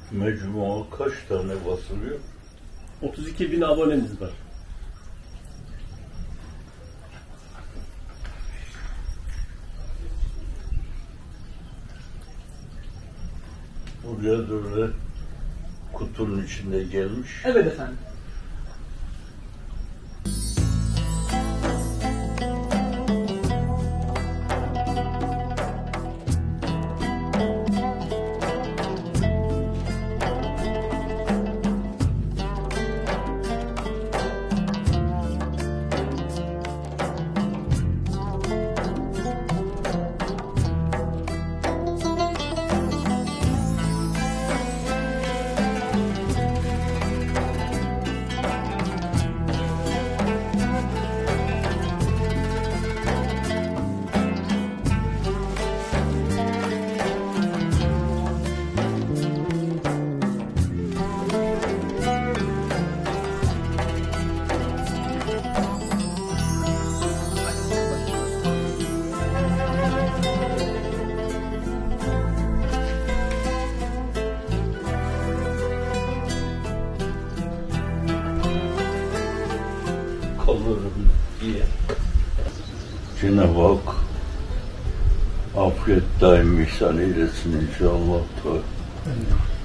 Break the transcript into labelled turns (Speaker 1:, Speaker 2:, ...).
Speaker 1: Mecmua kaç tane basılıyor?
Speaker 2: 32.000 abonemiz var.
Speaker 1: Buraya böyle kutunun içinde gelmiş.
Speaker 3: Evet efendim.
Speaker 1: Kalırım diye. Cenab-ı Hak afiyet daim ihsan eylesin inşallah.